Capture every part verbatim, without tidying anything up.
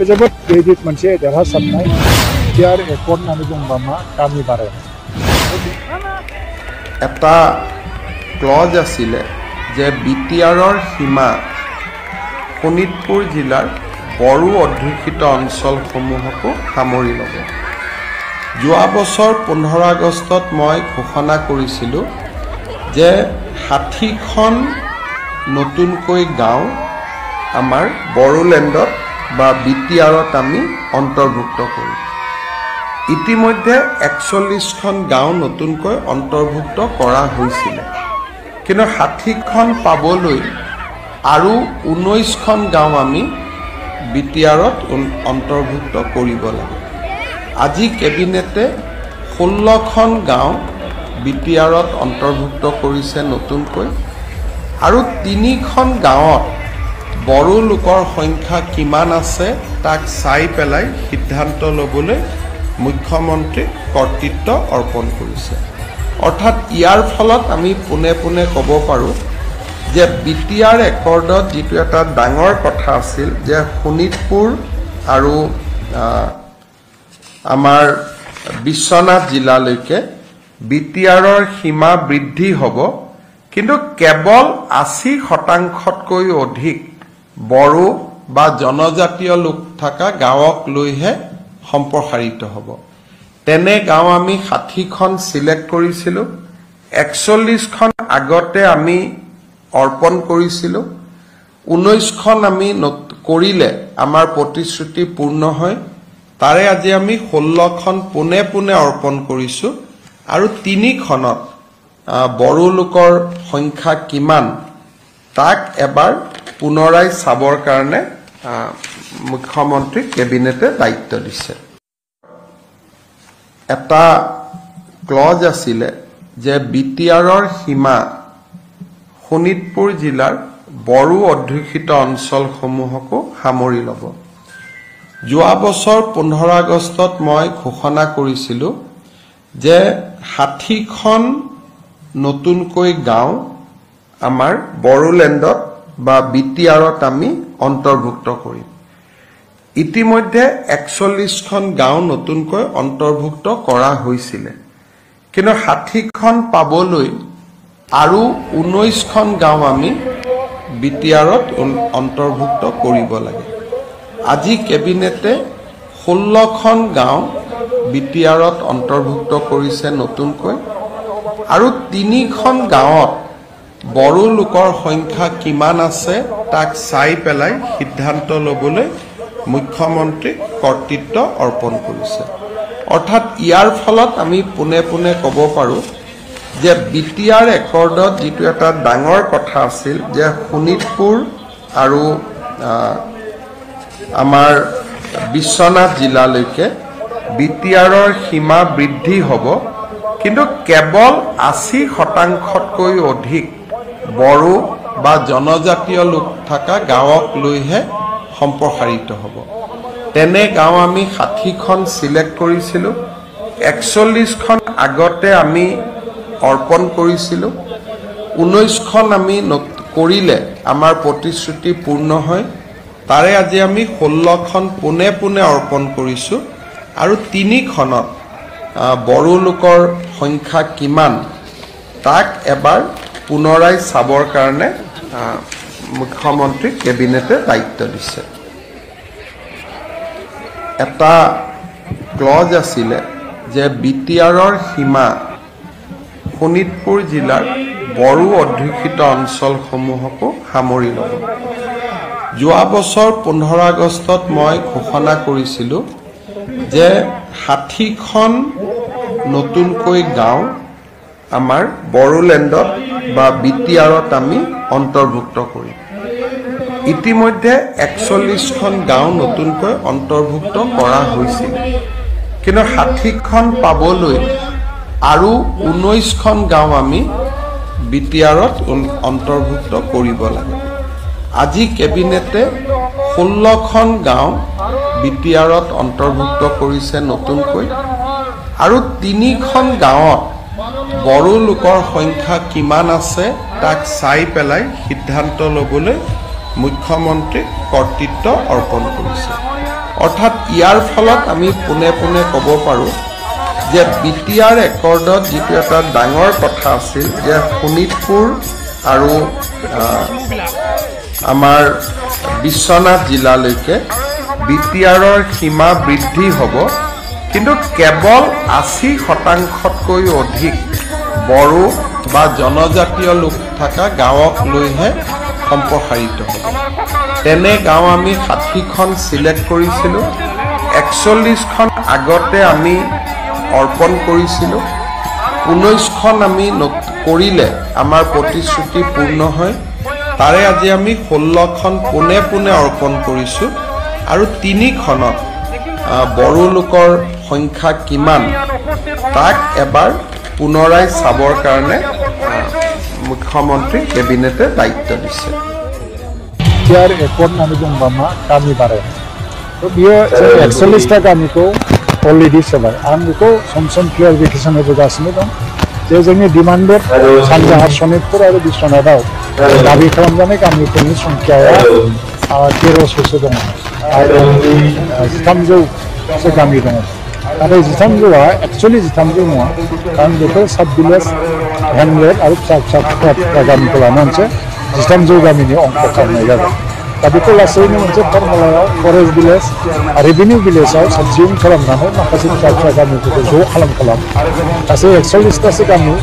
जोबोद गिदिर मोनसे देरहासारनाय बिटिआर एकर्ड होननानै बुंबा मा गामि बारायनाय এটা ক্লজ আছিলে যে বিটিআৰৰ সীমা শোণিতপুৰ জিলাৰ বড়ো অধ্যুষিত অঞ্চলসমূহকো সামৰি ল'ব। যোৱা বছৰ পোন্ধৰ আগষ্টত মই ঘোষণা কৰিছিলোঁ যে ষাঠিখন নতুনকৈ গাঁও আমাৰ বড়োলেণ্ডত বা বিটিআৰত আমি অন্তৰ্ভুক্ত কৰিম। ইতিমধ্যে একচল্লিছখন গাঁও নতুনকৈ অন্তৰ্ভুক্ত কৰা হৈছিল, কিন্তু ষাঠিখন পাবলৈ আৰু ঊনৈছখন গাঁও আমি বিটিআৰত অন্তৰ্ভুক্ত কৰিব লাগে। আজি কেবিনেটে ষোল্লখন গাঁও বিটিআৰত অন্তৰ্ভুক্ত কৰিছে নতুনকৈ, আৰু তিনিখন গাঁৱত বড়ো লোকৰ সংখ্যা কিমান আছে তাক চাই পেলাই সিদ্ধান্ত ল'বলৈ মুখ্যমন্ত্ৰীক কৰ্তৃত্ব অৰ্পণ কৰিছে। অৰ্থাৎ ইয়াৰ ফলত আমি পোনে পোনে ক'ব পাৰোঁ যে বিটিআৰ একৰ্ডত যিটো এটা ডাঙৰ কথা আছিল যে শোণিতপুৰ আৰু আমাৰ বিশ্বনাথ জিলালৈকে বিটিআৰৰ সীমা বৃদ্ধি হ'ব, কিন্তু কেৱল আশী শতাংশতকৈ অধিক বড়ো বা জনজাতীয় লোক থকা গাঁৱক লৈহে সম্প্ৰসাৰিত হ'ব। তেনে গাঁও আমি ষাঠিখন চিলেক্ট কৰিছিলোঁ, একচল্লিছখন আগতে আমি অৰ্পণ কৰিছিলোঁ, ঊনৈছখন আমি কৰিলে আমাৰ প্ৰতিশ্ৰুতি পূৰ্ণ হয়। তাৰে আজি আমি ষোল্লখন পোনে পোনে অৰ্পণ কৰিছোঁ, আৰু তিনিখনত বড়ো লোকৰ সংখ্যা কিমান তাক এবাৰ পুনৰাই চাবৰ কাৰণে মুখ্যমন্ত্ৰীক কেবিনেটে দায়িত্ব দিছে। এটা ক্লজ আছিলে যে বিটিআৰৰ সীমা শোণিতপুৰ জিলাৰ বড়ো অধ্যুষিত অঞ্চলসমূহকো সামৰি ল'ব। যোৱা বছৰ পোন্ধৰ আগষ্টত মই ঘোষণা কৰিছিলোঁ যে ষাঠিখন নতুনকৈ গাঁও আমাৰ বড়োলেণ্ডত বা বিটিআৰত আমি অন্তৰ্ভুক্ত কৰিম। ইতিমধ্যে একচল্লিছখন গাঁও নতুনকৈ অন্তৰ্ভুক্ত কৰা হৈছিলে, কিন্তু ষাঠিখন পাবলৈ আৰু ঊনৈছখন গাঁও আমি বিটিআৰত অন্তৰ্ভুক্ত কৰিব লাগে। আজি কেবিনেটে ষোল্লখন গাঁও বিটিআৰত অন্তৰ্ভুক্ত কৰিছে নতুনকৈ, আৰু তিনিখন গাঁৱত বড়ো লোকৰ সংখ্যা কিমান আছে তাক চাই পেলাই সিদ্ধান্ত ল'বলৈ মুখ্যমন্ত্ৰীক কৰ্তৃত্ব অৰ্পণ কৰিছে। অৰ্থাৎ ইয়াৰ ফলত আমি পোনে পোনে ক'ব পাৰোঁ যে বিটিআৰ একৰ্ডত যিটো এটা ডাঙৰ কথা আছিল যে শোণিতপুৰ আৰু আমাৰ বিশ্বনাথ জিলালৈকে বিটিআৰৰ সীমা বৃদ্ধি হ'ব, কিন্তু কেৱল আশী শতাংশতকৈ অধিক বড়ো বা জনজাতীয় লোক থকা গাঁৱক লৈহে সম্প্ৰসাৰিত হ'ব। তেনে গাঁও আমি ষাঠিখন চিলেক্ট কৰিছিলোঁ, একচল্লিছখন আগতে আমি অৰ্পণ কৰিছিলোঁ, ঊনৈছখন আমি কৰিলে আমাৰ প্ৰতিশ্ৰুতি পূৰ্ণ হয়। তাৰে আজি আমি ষোল্লখন পোনে পোনে অৰ্পণ কৰিছোঁ, আৰু তিনিখনত বড়ো লোকৰ সংখ্যা কিমান তাক এবাৰ পুনৰাই চাবৰ কাৰণে মুখ্যমন্ত্ৰীক কেবিনেটে দায়িত্ব দিছে। এটা ক্লজ আছিলে যে বিটিআৰৰ সীমা শোণিতপুৰ জিলাৰ বড়ো অধ্যুষিত অঞ্চলসমূহকো সামৰি ল'ব। যোৱা বছৰ পোন্ধৰ আগষ্টত মই ঘোষণা কৰিছিলোঁ যে ষাঠিখন নতুনকৈ গাঁও আমাৰ বড়োলেণ্ডত বা বিটিআৰত আমি অন্তৰ্ভুক্ত কৰিম। ইতিমধ্যে একচল্লিছখন গাঁও নতুনকৈ অন্তৰ্ভুক্ত কৰা হৈছিল, কিন্তু ষাঠিখন পাবলৈ আৰু ঊনৈছখন গাঁও আমি বিটিআৰত অন্তৰ্ভুক্ত কৰিব লাগে। আজি কেবিনেটে ষোল্লখন গাঁও বিটিআৰত অন্তৰ্ভুক্ত কৰিছে নতুনকৈ, আৰু তিনিখন গাঁৱত বড়ো লোকৰ সংখ্যা কিমান আছে তাক চাই পেলাই সিদ্ধান্ত ল'বলৈ মুখ্যমন্ত্ৰীক কৰ্তৃত্ব অৰ্পণ কৰিছে। অৰ্থাৎ ইয়াৰ ফলত আমি পোনে পোনে ক'ব পাৰোঁ যে বি টি আৰ একৰ্ডত যিটো এটা ডাঙৰ কথা আছিল যে শোণিতপুৰ আৰু আমাৰ বিশ্বনাথ জিলালৈকে বি টি আৰৰ সীমা বৃদ্ধি হ'ব, কিন্তু কেৱল আশী শতাংশতকৈ অধিক বড়ো বা জনজাতীয় লোক থকা গাঁৱক লৈহে সম্প্ৰসাৰিত হ'ব। তেনে গাঁও আমি ষাঠিখন চিলেক্ট কৰিছিলোঁ, একচল্লিছখন আগতে আমি অৰ্পণ কৰিছিলোঁ, ঊনৈছখন আমি কৰিলে আমাৰ প্ৰতিশ্ৰুতি পূৰ্ণ হয়। তাৰে আজি আমি ষোল্লখন পোনে পোনে অৰ্পণ কৰিছোঁ আৰু তিনিখনত বড়ো লোকৰ সংখ্যা কিমান তাক এবাৰ পুনৰাই চাবৰ কাৰণে মুখ্যমন্ত্ৰী কেবিনেটে দায়িত্ব দিছে। बिटिआर एकर्ड होननानै बुंबा मा गामि बाराय बियो एकसल्लिसथा गामिखौ अलरेडि सोबाय। आं बेखौ सम सम क्लियारिफिकेसन होबोगासिनो दं जे जोंनि डिमान्डेड सानजाहा सनितपुर आरो बिश्वनाथआव दाबि खालामजानाय गामिफोरनि संख्याया तेर'स'सो दङ आरो जिथामजौसो गामि दङ। नाथाय जिथामजौआ एक्सुवेलि जिथामजौ नङा, कारण बेखौ साब भिलेज हेमलेट आरो फिसा फिसा थुख्रा थुख्रा गामिखौ लानानैसो जिथामजौ गामिनि अंक खालामनाय जाबाय। दा बेखौ लासैनो मोनसे फर्मुलायाव फरेस्ट भिलेज रेभिनिउ भिलेजाव साबसिन खालामनानै माखासे फिसा फिसा गामिफोरखौ ज' खालाम खालाम गासै एकसल्लिसथासो गामि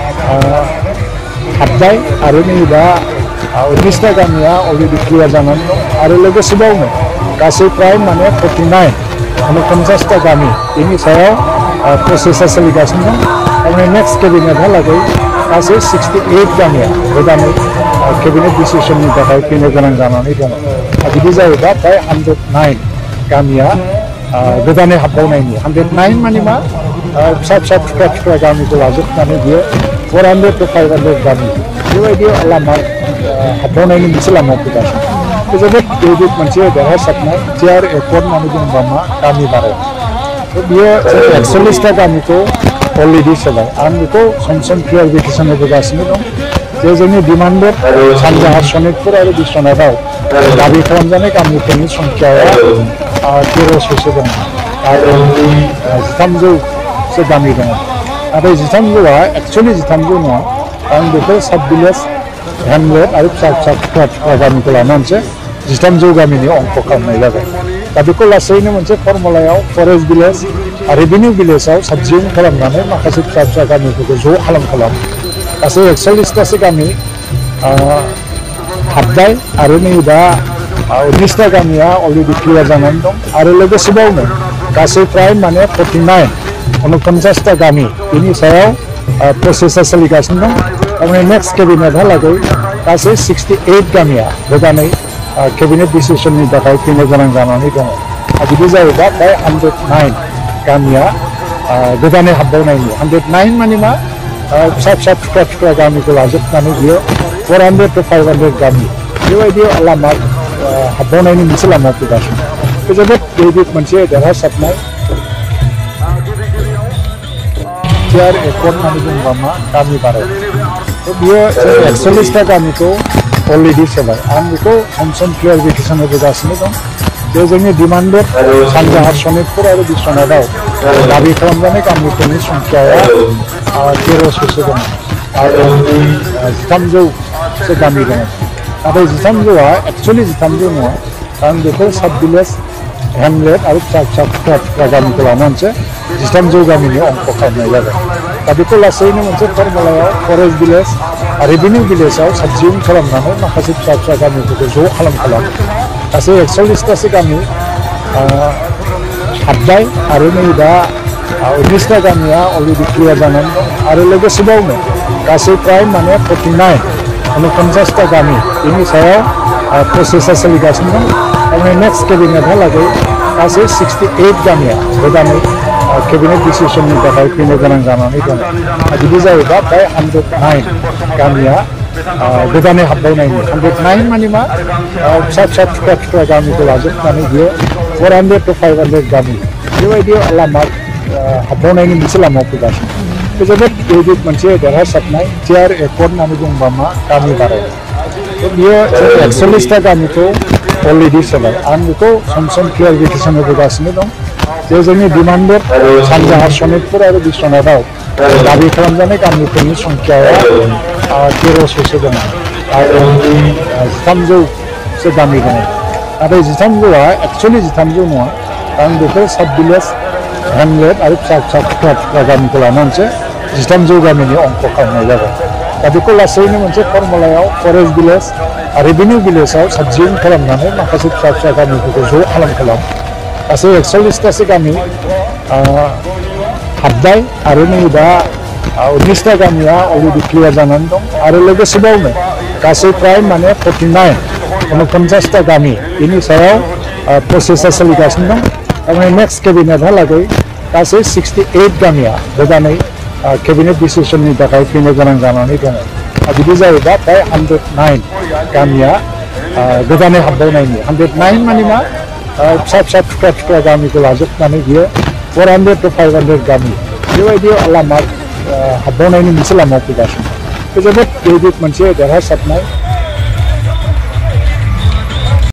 हाबबाय आरो नै दा उन्निसथा गामिया अलरेडि क्लियार जानानै दं आरो लोगोसेबावनो गासै प्राय माने फर्टिनाइन उनपन्सासथा गामि बेनि सायाव प्रसेसा सोलिगासिनो दं। थारमाने नेक्स्ट केबिनेटहालागै गासै सिक्सटि एइट गामिया गोदानै केबिनेट डिसिसननि थाखाय फैनो गोनां जानानै दङ। बिदि जायोबा प्राय हान्ड्रेड नाइन गामिया गोदानै हाबबावनायनि हान्ड्रेड नाइन माने मा फिसा फिसा थुख्रा थुख्रा गामिखौ लाजोबनानै बियो four hundred to five hundred गामि बेबायदि लामा हाबबावनायनि मोनसे लामायाव फैगासिनो। जोबोद गिदिर मोनसे देरहासारनाय बिटिआर एकर्ड होननानै बुङोबा मा गामि बाराय बियो एकसल्लिसथा गामिखौ अलरेडि सोबाय। आं बेखौ सम सम क्लियारिफिकेसन होबोगासिनो दं जे जोंनि डिमान्डेड सानजाहा सनितपुर आरो बिश्वनाथआव दाबि खालामजानाय गामिफोरनि संख्याया तेर'स'सो दङ आरो जिथामजौसो गामि दङ। नाथाय जिथामजौआ एक्सुवेलि जिथामजौ नङा, आं बेखौ साब भिलेज हेमलेट आरो फिसा फिसा थुख्रा थुख्रा गामिखौ लानानैसो जिथामजौ गामिनि अंक खालामनाय जाबाय। दा बेखौ लासैनो मोनसे फर्मुलायाव फरेस्ट भिलेज रेभिनिउ भिलेजाव साबसिन खालामनानै माखासे फिसा फिसा गामिफोरखौ ज' खालाम खालाम गासै एकसल्लिसथासो गामि हाबबाय आरो नै दा उन्निसथा गामिया अलरेडि क्लियार जानानै दं आरो लोगोसेबावनो गासै प्राय माने फर्टिनाइन उनपन्सासथा गामि बेनि सायाव प्रसेसा सोलिगासिनो दं। थारमाने नेक्स्ट केबिनेटहालागै गासै सिक्सटि एइट गामिया गोदानै केबिनेट डिसिसननि थाखाय फैनो गोनां जानानै दङ। बिदि जायोबा प्राय हान्ड्रेड नाइन गामिया गोदानै हाबबावनायनि हान्ड्रेड नाइन माने मा फिसा फिसा थुख्रा थुख्रा गामिखौ लाजोबनानै बियो four hundred to five hundred गामि बेबायदि लामा हाबबावनायनि मोनसे लामायाव फैगासिनो। बे जोबोद गिदिर मोनसे देरहासारनाय बिटिआर एकर्ड होननानै बुङोबा मा गामि बाराय बियो एकसल्लिसथा गामिखौ अलरेडि सोबाय। आं बेखौ सम सम क्लियारिफिकेसन होबोगासिनो दं जे जोंनि डिमान्डेड सानजाहा सनितपुर आरो बिश्वनाथआव दाबि खालामजानाय गामिफोरनि संख्याया तेर'स'सो दङ आरो जिथामजौसो गामि दङ। नाथाय जिथामजौआ एक्सुवेलि जिथामजौ नङा, कारण बेखौ साब भिलेज हेमलेट आरो फिसा फिसा थुख्रा थुख्रा गामिखौ लानानैसो जिथामजौ गामिनि अंक खालामनाय जाबाय। दा बेखौ लासैनो मोनसे फर्मुलायाव फरेस्ट भिलेज रेभिनिउ भिलेजाव साबसिन खालामनानै माखासे फिसा फिसा गामिफोरखौ ज' खालाम खालाम गासै एकसल्लिसथासो गामि हाबबाय आरो नै दा उन्निसथा गामिया अलरेडि क्लियार जानानै दं आरो लोगोसेबावनो गासै प्राय माने फर्टिनाइन उनपन्सासथा गामि बेनि सायाव प्रसेसा सोलिगासिनो दं। थारमाने नेक्स्ट केबिनेटहालागै गासै सिक्सटि एइट गामिया गोदानै केबिनेट डिसिसननि थाखाय फैनो गोनां जानानै दङ। बिदि जायोबा प्राय हान्ड्रेड नाइन गामिया गोदानै हाबबावनायनि हान्ड्रेड नाइन माने मा फिसा फिसा थुख्रा थुख्रा गामिखौ लाजोबनानै बियो four hundred to five hundred गामि बेबायदि लामा हाबबावनायनि मोनसे लामायाव फैगासिनो। बे जोबोद गिदिर मोनसे देरहासारनाय बिटिआर एकर्ड होननानै बुङोबा मा गामि बाराय बियो एकसल्लिसथा गामिखौ अलरेडि सोलाय आं बेखौ सम सम क्लियारिफिकेसन होबोगासिनो दं जे जोंनि दिमानबेद सानजाहा सनितपुर आरो बिश्वनाथाव दाबि खालामजानाय गामिफोरनि संख्याया तेर'स'सो दङ आरो जिथामजौसो गामि दङ नाथाय जिथामजौआ एक्सुवेलि जिथामजौ नङा आं बेखौ साब भिलेज हेमलेट आरो फिसा फिसा थुख्रा थुख्रा गामिखौ लानानैसो जिथामजौ गामिनि अंक खालामनाय जाबाय दा बेखौ लासैनो मोनसे फर्मुलायाव फरेस्ट भिलेज आरो रेभिनिउ भिलेजाव साबसिन खालामनानै माखासे फिसा फिसा गामिफोरखौ ज' खालाम खालाम गासै एकसल्लिसथासो गामि हाबबाय आरो नै दा उन्निसथा गामिया अलरेडि क्लियार जानानै दं आरो लोगोसेबावनो गासै प्राय माने फर्टिनाइन उनपन्सासथा गामि बेनि सायाव प्रसेसा सोलिगासिनो दं थारमाने नेक्स्ट केबिनेटहालागै गासै सिक्सटि एइट गामिया गोदानै केबिनेट डिसिसननि थाखाय फैनो गोनां जानानै दङ बिदि जायोबा प्राय हान्ड्रेड नाइन गामिया गोदानै हाबबावनायनि हान्ड्रेड नाइन माने मा फिसा फिसा थुख्रा थुख्रा गामिखौ लाजोबनानै बियो four hundred to five hundred गामि बेबायदि लामा हाबबावनायनि मोनसे लामायाव फैगासिनो बे जोबोद गिदिर मोनसे देरहासारनाय